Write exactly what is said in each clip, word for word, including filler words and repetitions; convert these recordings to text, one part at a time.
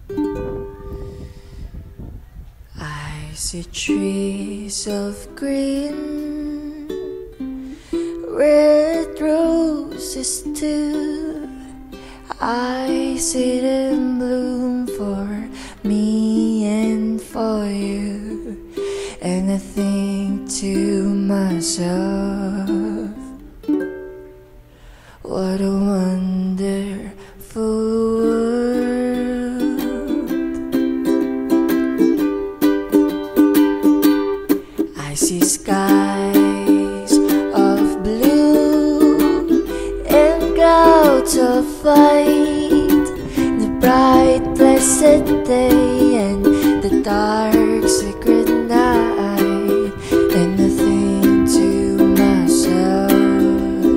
I see trees of green, red roses too. I see them bloom for me and for you. And I think to myself, what a wonderful world. I see skies of blue and clouds of white, the bright blessed day and the dark secret night. And I think to myself,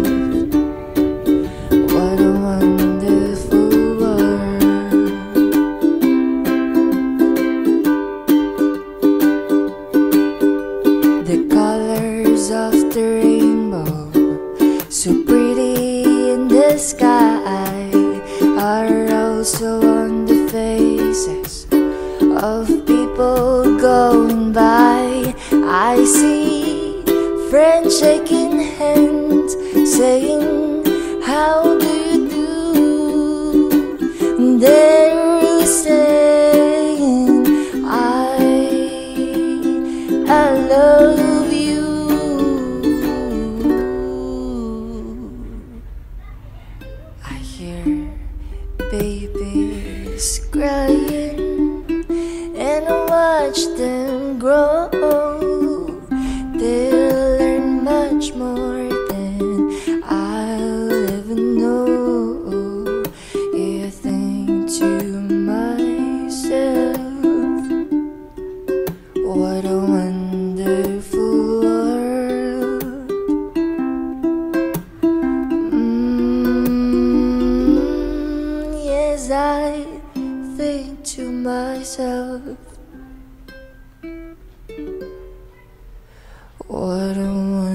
what a wonderful world. The colors of the rainbow, so pretty in the sky, are also on the faces of people going by. I see friends shaking hands, saying, how do you do? They're saying, I, I love you. I hear babies crying, and I watch them grow. They'll learn much more than I'll ever know. Yeah, I think to myself, what a wonderful world. Mm, yes, I think to myself, what a wonderful